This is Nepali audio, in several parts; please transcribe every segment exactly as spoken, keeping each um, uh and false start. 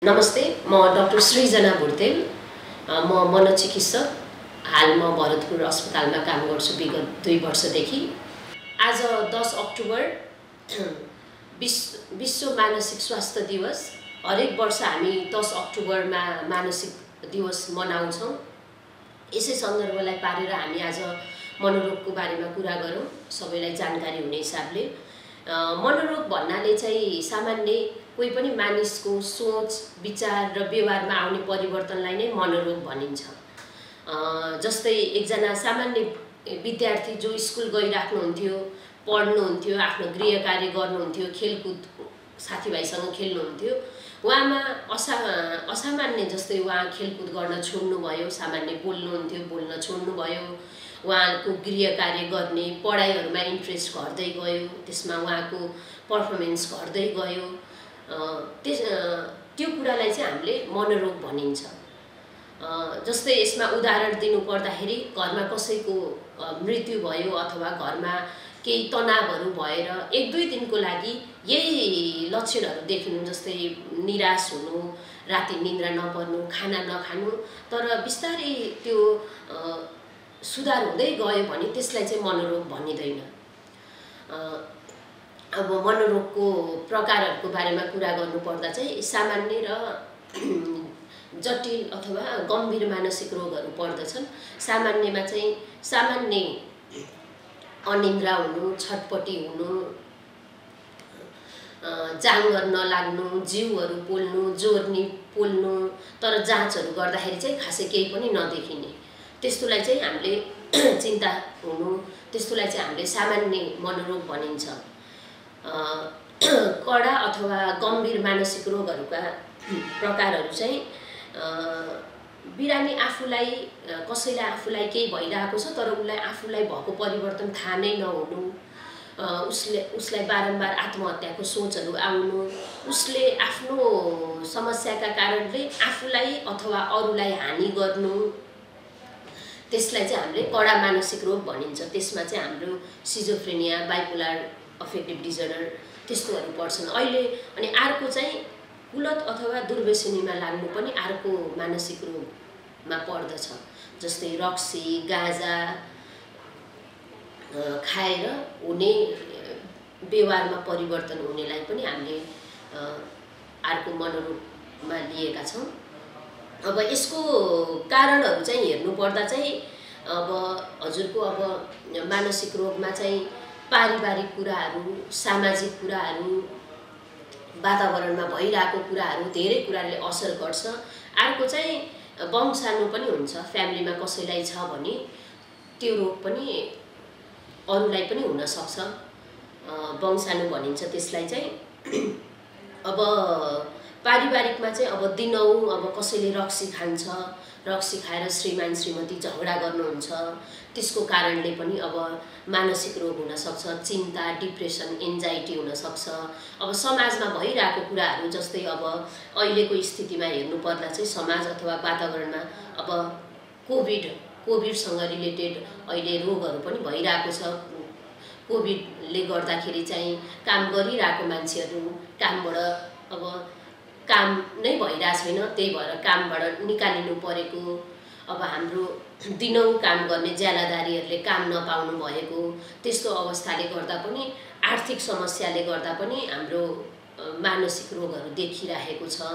नमस्ते, म डाक्टर सृजना भुर्तेल, म मनोचिकित्सक। हाल म भरतपुर अस्पतालमा काम गर्छु विगत दुई वर्षदेखि। आज दस अक्टोबर विश्व विश्व मानसिक स्वास्थ्य दिवस। हरेक वर्ष हामी दस अक्टोबरमा मानसिक दिवस मनाउँछौँ। यसै सन्दर्भलाई पारेर हामी आज मनोरोगको बारेमा कुरा गरौँ, सबैलाई जानकारी हुने हिसाबले। मनोरोग भन्नाले चाहिँ सामान्य कोही पनि मानिसको सोच, विचार र व्यवहारमा आउने परिवर्तनलाई नै मनोरोग भनिन्छ। जस्तै एकजना सामान्य विद्यार्थी जो स्कुल गइराख्नुहुन्थ्यो, पढ्नुहुन्थ्यो, आफ्नो गृह कार्य गर्नुहुन्थ्यो, खेलकुद साथीभाइसँग खेल्नुहुन्थ्यो, उहाँमा असा असामान्य जस्तै उहाँ खेलकुद गर्न छोड्नुभयो, सामान्य बोल्नुहुन्थ्यो, बोल्न छोड्नुभयो, उहाँको गृह कार्य गर्ने, पढाइहरूमा इन्ट्रेस्ट घट्दै गयो, त्यसमा उहाँको पर्फर्मेन्स घट्दै गयो। त्यस त्यो कुरालाई चाहिँ हामीले मनोरोग भनिन्छ। जस्तै यसमा उदाहरण दिनु पर्दाखेरि घरमा कसैको मृत्यु भयो अथवा घरमा केही तनावहरू भएर एक दुई दिनको लागि यही लक्षणहरू देखिनु, जस्तै निराश हुनु, राति निद्रा नपर्नु, खाना नखानु, तर बिस्तारै त्यो सुधार हुँदै गयो भने त्यसलाई चाहिँ मनोरोग भनिँदैन। अब मनोरोगको प्रकारहरूको बारेमा कुरा गर्नुपर्दा चाहिँ सामान्य र जटिल अथवा गम्भीर मानसिक रोगहरू पर्दछन्। सामान्यमा चाहिँ सामान्य अनिन्द्रा हुनु, छटपटी हुनु, जाँगर नलाग्नु, जिउहरू पोल्नु, जोर्नी पोल्नु, तर जाँचहरू गर्दाखेरि चाहिँ खासै केही पनि नदेखिने, त्यस्तोलाई चाहिँ हामीले चिन्ता हुनु, त्यस्तोलाई चाहिँ हामीले सामान्य मनोरोग भनिन्छ। कडा अथवा गम्भीर मानसिक रोगहरूका प्रकारहरू चाहिँ बिरामी आफूलाई कसैलाई आफूलाई केही भइरहेको छ तर उसलाई आफूलाई भएको परिवर्तन थाहा नै नहुनु, उसले उसलाई बारम्बार आत्महत्याको सोचहरू आउनु, उसले आफ्नो समस्याका कारणले आफूलाई अथवा अरूलाई हानि गर्नु, त्यसलाई चाहिँ हामीले कडा मानसिक रोग भनिन्छ। त्यसमा चाहिँ हाम्रो सिजोफ्रेनिया, बाइपोलर अफेक्टिभ डिजर्डर त्यस्तोहरू पर्छन्। अहिले अनि अर्को चाहिँ कुलत अथवा दुर्व्यसनीमा लाग्नु पनि अर्को मानसिक रोगमा पर्दछ। जस्तै रक्सी, गाँजा खाएर हुने व्यवहारमा परिवर्तन हुनेलाई पनि हामीले अर्को मनोरोगमा लिएका छौँ। अब यसको कारणहरू चाहिँ हेर्नुपर्दा चाहिँ अब हजुरको अब मानसिक रोगमा चाहिँ पारिवारिक कुराहरू, सामाजिक कुराहरू, वातावरणमा भइरहेको कुराहरू, धेरै कुराले असर गर्छ। अर्को चाहिँ वंशाणु पनि हुन्छ। फ्यामिलीमा कसैलाई छ भने त्यो रोग पनि अरूलाई पनि हुनसक्छ, वंशाणु भनिन्छ त्यसलाई चाहिँ। अब पारिवारिकमा चाहिँ अब दिनौँ अब कसैले रक्सी खान्छ, रक्सी खाएर श्रीमान श्रीमती झगडा गर्नुहुन्छ, त्यसको कारणले पनि अब मानसिक रोग हुनसक्छ। चिन्ता, डिप्रेसन, एन्जाइटी हुनसक्छ। अब समाजमा भइरहेको कुराहरू जस्तै अब अहिलेको स्थितिमा हेर्नुपर्दा चाहिँ समाज अथवा वातावरणमा अब कोभिड कोभिडसँग रिलेटेड अहिले रोगहरू पनि भइरहेको छ। कोभिडले गर्दाखेरि चाहिँ काम गरिरहेको मान्छेहरू कामबाट अब काम नै भइरहेको छैन, त्यही भएर कामबाट निकालिनु परेको, अब हाम्रो दिनौँ काम गर्ने ज्यालादारीहरूले काम नपाउनु भएको, त्यस्तो अवस्थाले गर्दा पनि आर्थिक समस्याले गर्दा पनि हाम्रो मानसिक रोगहरू देखिरहेको छ।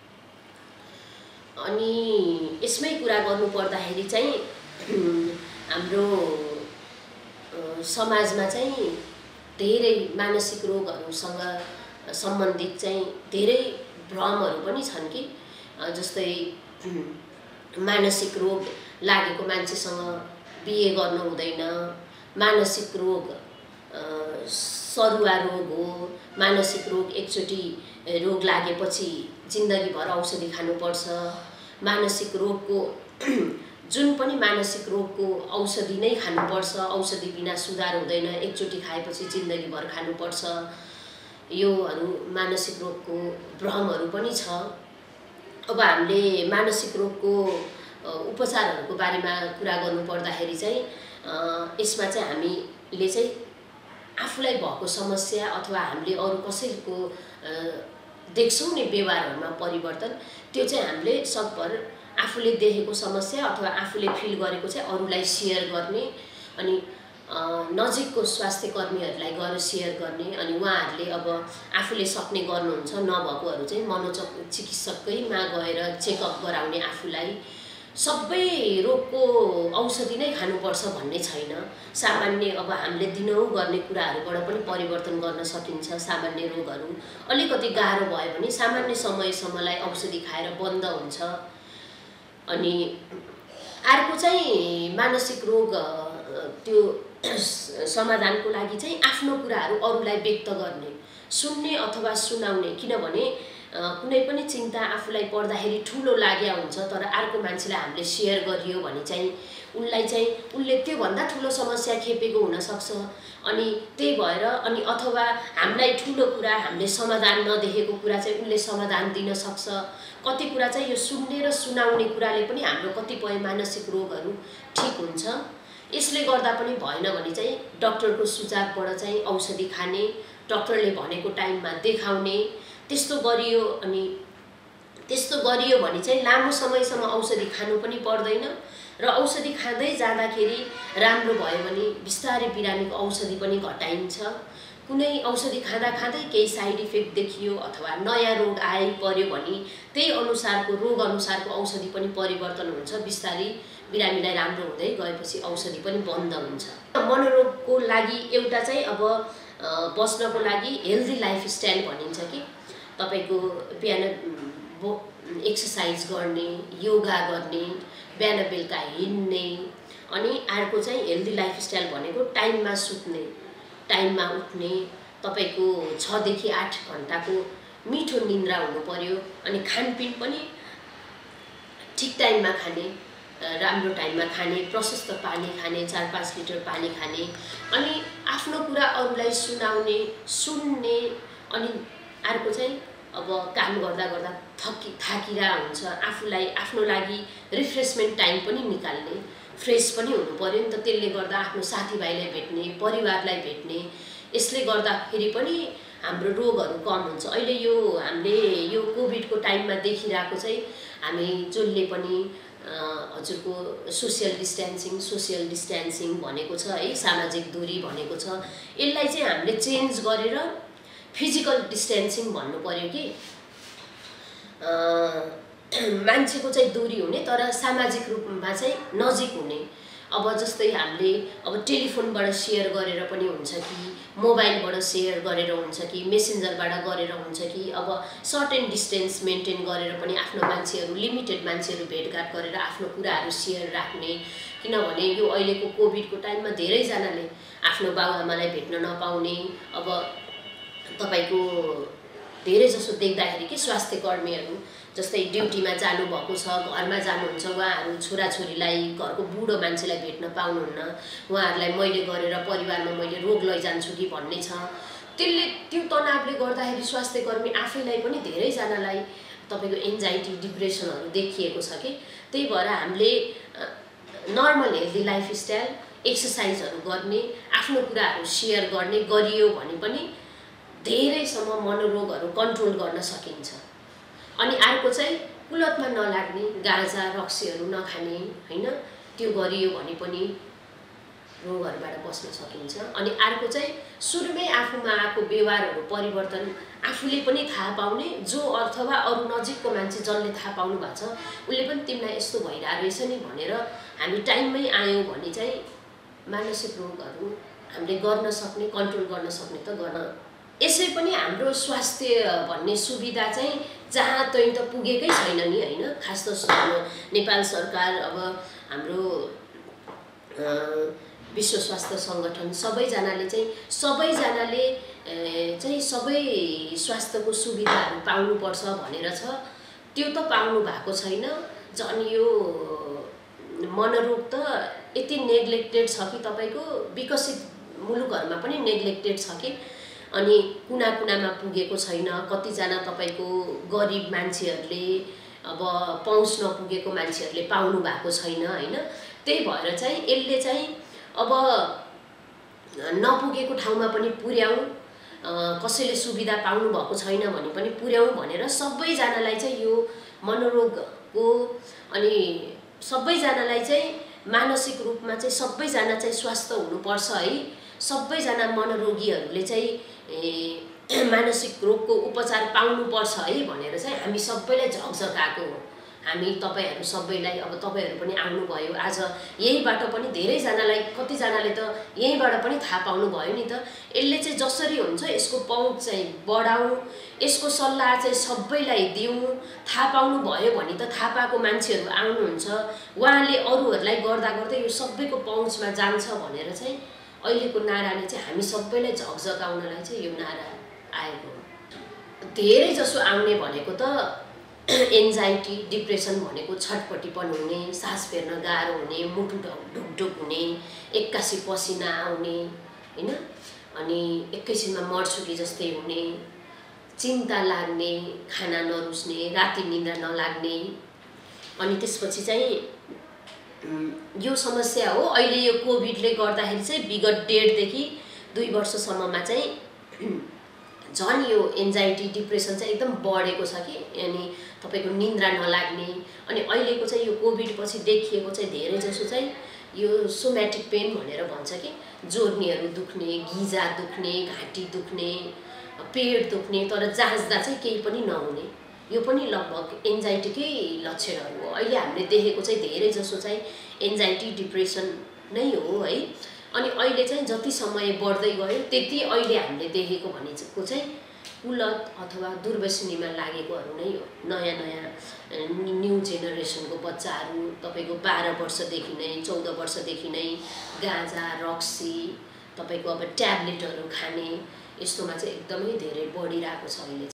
अनि यसमै कुरा गर्नुपर्दाखेरि चाहिँ हाम्रो समाजमा चाहिँ धेरै मानसिक रोगहरूसँग सम्बन्धित चाहिँ धेरै भ्रमहरू पनि छन् कि, जस्तै मानसिक रोग लागेको मान्छेसँग बिहे गर्नु हुँदैन, मानसिक रोग सरुवा रोग हो, मानसिक रोग एकचोटि रोग लागेपछि जिन्दगीभर औषधि खानुपर्छ, मानसिक रोगको जुन पनि मानसिक रोगको औषधि नै खानुपर्छ, औषधि बिना सुधार हुँदैन, एकचोटि खाएपछि जिन्दगीभर खानुपर्छ, योहरू मानसिक रोगको भ्रमहरू पनि छ। अब हामीले मानसिक रोगको उपचारहरूको बारेमा कुरा गर्नुपर्दाखेरि चाहिँ यसमा चाहिँ हामीले चाहिँ आफूलाई भएको समस्या अथवा हामीले अरू कसैको देख्छौँ नि व्यवहारहरूमा परिवर्तन, त्यो चाहिँ हामीले सकभर आफूले देखेको समस्या अथवा आफूले फिल गरेको चाहिँ अरूलाई सेयर गर्ने, अनि नजिकको स्वास्थ्य कर्मीहरूलाई गएर सेयर गर्ने, अनि उहाँहरूले अब आफूले सक्ने गर्नुहुन्छ, नभएकोहरू चाहिँ मनोचिकित्सकैमा गएर चेकअप गराउने, आफूलाई सबै रोगको औषधि नै खानुपर्छ भन्ने छैन। सामान्य अब हामीले दिनहुँ गर्ने कुराहरूबाट पनि परिवर्तन गर्न सकिन्छ। सामान्य रोगहरू अलिकति गाह्रो भयो भने सामान्य समयसम्मलाई औषधि खाएर बन्द हुन्छ। अनि अर्को चाहिँ मानसिक रोग त्यो समाधानको लागि चाहिँ आफ्नो कुराहरू अरूलाई व्यक्त गर्ने, सुन्ने अथवा सुनाउने। किनभने कुनै पनि चिन्ता आफूलाई पर्दाखेरि ठुलो लाग्या हुन्छ, तर अर्को मान्छेलाई हामीले सेयर गरियो भने चाहिँ उनलाई चाहिँ उनले त्योभन्दा ठुलो समस्या खेपेको हुनसक्छ। अनि त्यही भएर अनि अथवा हामीलाई ठुलो कुरा, हामीले समाधान नदेखेको कुरा चाहिँ उनले समाधान दिन सक्छ। कति कुरा चाहिँ यो सुन्ने र सुनाउने कुराले पनि हाम्रो कतिपय मानसिक रोगहरू ठिक हुन्छ। यसले गर्दा पनि भएन भने चाहिँ डाक्टरको सुझावबाट चाहिँ औषधि खाने, डाक्टरले भनेको टाइममा देखाउने, त्यस्तो गरियो। अनि त्यस्तो गरियो भने चाहिँ लामो समयसम्म औषधि खानु पनि पर्दैन, र औषधि खाँदै जाँदाखेरि राम्रो भयो भने बिस्तारै बिरामीको औषधि पनि घटाइन्छ। कुनै औषधि खाँदा खाँदै केही साइड इफेक्ट देखियो अथवा नयाँ रोग आइपर्यो भने त्यही अनुसारको रोग अनुसारको औषधि पनि परिवर्तन हुन्छ। बिस्तारै बिरामीलाई राम्रो हुँदै गएपछि औषधि पनि बन्द हुन्छ। मनोरोगको लागि एउटा चाहिँ अब बस्नको लागि हेल्दी लाइफस्टाइल भनिन्छ कि तपाईको बिहान एक्सर्साइज गर्ने, योगा गर्ने, बिहान बेलुका हिँड्ने। अनि अर्को चाहिँ हेल्दी लाइफस्टाइल भनेको टाइममा सुत्ने, टाइममा उठ्ने, तपाईको छ देखि आठ घण्टाको मिठो निन्द्रा हुनु पर्यो। अनि खानपिन पनि ठिक टाइममा खाने, राम्रो टाइममा खाने, प्रशस्त पानी खाने, चार पाँच लिटर पानी खाने, अनि आफ्नो कुरा अरूलाई सुनाउने, सुन्ने। अनि अर्को चाहिँ अब काम गर्दा गर्दा थकी थाकिरा हुन्छ, आफूलाई आफ्नो लागि रिफ्रेसमेन्ट टाइम पनि निकाल्ने, फ्रेस पनि हुनु पर्यो नि त। त्यसले गर्दा आफ्नो साथीभाइलाई भेट्ने, परिवारलाई भेट्ने, यसले गर्दाखेरि पनि हाम्रो रोगहरू कम हुन्छ। अहिले यो हामीले यो कोभिडको टाइममा देखिरहेको चाहिँ हामी जसले पनि हजुरको सोसियल डिस्टेन्सिङ सोसियल डिस्टेन्सिङ भनेको छ है, सामाजिक दूरी भनेको छ, यसलाई चाहिँ हामीले चेन्ज गरेर फिजिकल डिस्टेन्सिङ भन्नु पर्यो कि मान्छेको चाहिँ दूरी हुने तर सामाजिक रूपमा चाहिँ नजिक हुने। अब जस्तै हामीले अब टेलिफोनबाट सेयर गरेर पनि हुन्छ कि, मोबाइलबाट सेयर गरेर हुन्छ कि, मेसेन्जरबाट गरेर हुन्छ कि, अब सर्ट एन्ड डिस्टेन्स मेन्टेन गरेर पनि आफ्नो मान्छेहरू, लिमिटेड मान्छेहरू भेटघाट गरेर आफ्नो कुराहरू सेयर राख्ने। किनभने यो अहिलेको कोभिडको टाइममा धेरैजनाले आफ्नो बाबुआमालाई भेट्न नपाउने, अब तपाईको धेरै जसो देख्दाखेरि कि स्वास्थ्य कर्मीहरू जस्तै ड्युटीमा जानुभएको छ, घरमा जानुहुन्छ, उहाँहरू छोराछोरीलाई, घरको बुढो मान्छेलाई भेट्न पाउनुहुन्न। उहाँहरूलाई मैले गरेर परिवारमा मैले रोग लैजान्छु कि भन्ने छ। त्यसले त्यो तनावले गर्दाखेरि स्वास्थ्य कर्मी आफैलाई पनि धेरैजनालाई तपाईँको एन्जाइटी, डिप्रेसनहरू देखिएको छ कि। त्यही भएर हामीले नर्मल हेल्दी लाइफस्टाइल, एक्सर्साइजहरू गर्ने, आफ्नो कुराहरू सेयर गर्ने गरियो भने पनि धेरैसम्म मनोरोगहरू कन्ट्रोल गर्न सकिन्छ। अनि अर्को चाहिँ कुलतमा नलाग्ने, गाँजा रक्सीहरू नखाने हैन, त्यो गरियो भने पनि रोगहरूबाट बस्न सकिन्छ। अनि अर्को चाहिँ सुरुमै आफूमा आएको व्यवहारहरू परिवर्तन आफूले पनि थाहा पाउने, जो अथवा अरू नजिकको मान्छे जसले थाहा पाउनु भएको छ उसले पनि तिमीलाई यस्तो भइरहेको रहेछ नि भनेर हामी टाइममै आयौँ भने चाहिँ मानसिक रोगहरू हामीले गर्न सक्ने, कन्ट्रोल गर्न सक्ने त गर्न। यसै पनि हाम्रो स्वास्थ्य भन्ने सुविधा चाहिँ जहाँ तै त पुगेकै छैन नि हैन। खास त नेपाल सरकार, अब हाम्रो विश्व स्वास्थ्य सङ्गठन सबैजनाले चाहिँ सबैजनाले चाहिँ सबै स्वास्थ्यको सुविधाहरू पाउनुपर्छ भनेर छ। त्यो त पाउनु भएको छैन। झन् यो मनोरोग त यति नेग्लेक्टेड छ कि तपाईँको विकसित मुलुकहरूमा पनि नेग्लेक्टेड छ कि, अनि कुना कुनामा पुगेको छैन। कतिजना तपाईँको गरिब मान्छेहरूले, अब पहुँच नपुगेको मान्छेहरूले पाउनु भएको छैन हैन। त्यही भएर चाहिँ यसले चाहिँ अब नपुगेको ठाउँमा पनि पुर्याउँ कसैले सुविधा पाउनु भएको छैन भने पनि पुर्याउँ भनेर सबैजनालाई चाहिँ यो मनोरोगको अनि सबैजनालाई चाहिँ मानसिक रूपमा चाहिँ सबैजना चाहिँ स्वस्थ हुनुपर्छ है, सबैजना मनोरोगीहरूले चाहिँ मानसिक रोगको उपचार पाउनुपर्छ है भनेर चाहिँ हामी सबैलाई झकझकाएको हो। हामी तपाईहरु सबैलाई अब तपाईहरु पनि आउनुभयो आज, यहीबाट पनि धेरैजनालाई कतिजनाले त यहीबाट पनि थाहा पाउनु भयो नि त। यसले चाहिँ जसरी हुन्छ यसको पहुँच चाहिँ बढाउँ, यसको सल्लाह चाहिँ सबैलाई दिउँ, थाहा पाउनु भयो भने त थाहा पाएको मान्छेहरू आउनुहुन्छ, उहाँले अरूहरूलाई गर्दा गर्दै यो सबैको पहुँचमा जान्छ भनेर चाहिँ अहिलेको नाराले चाहिँ हामी सबैलाई झकझकाउनलाई चाहिँ यो नारा आएको हो। धेरै जसो आउने भनेको त एन्जाइटी डिप्रेसन भनेको छटपटीपन हुने, सास फेर्न गाह्रो हुने, मुटु ढुकढुक हुने, एक्कासी पसिना आउने हैन, अनि एकैछिनमा मर्छु कि जस्तै हुने, चिन्ता लाग्ने, खाना नरुच्ने, राति निद्रा नलाग्ने। अनि त्यसपछि चाहिँ यो समस्या हो। अहिले यो कोभिडले गर्दाखेरि चाहिँ विगत डेढदेखि दुई वर्षसम्ममा चाहिँ झन् यो एन्जाइटी डिप्रेसन चाहिँ एकदम बढेको छ कि, अनि तपाईको निन्द्रा नलाग्ने। अनि अहिलेको चाहिँ यो कोभिड पछि देखिएको चाहिँ धेरै जसो चाहिँ यो सोम्याटिक पेन भनेर भन्छ कि, जोर्नीहरू दुख्ने, गिजा दुख्ने, घाँटी दुख्ने, पेट दुख्ने, तर जाँच्दा चाहिँ केही पनि नहुने, यो पनि लगभग एन्जाइटीकै लक्षणहरू हो। अहिले हामीले देखेको चाहिँ धेरै जसो चाहिँ एन्जाइटी डिप्रेसन नै हो है। अनि अहिले चाहिँ जति समय बढ्दै गयो त्यति अहिले हामीले देखेको भनेको चाहिँ कुलत अथवा दुर्व्यसनीमा लागेकोहरू नै हो। नयाँ नयाँ न्यू जेनेरेसनको बच्चाहरू तपाईको बाह्र वर्षदेखि नै चौध वर्षदेखि नै गाँजा, रक्सी, तपाईको अब ट्याब्लेटहरू खाने, यस्तोमा चाहिँ एकदमै धेरै बढिरहेको छ अहिले।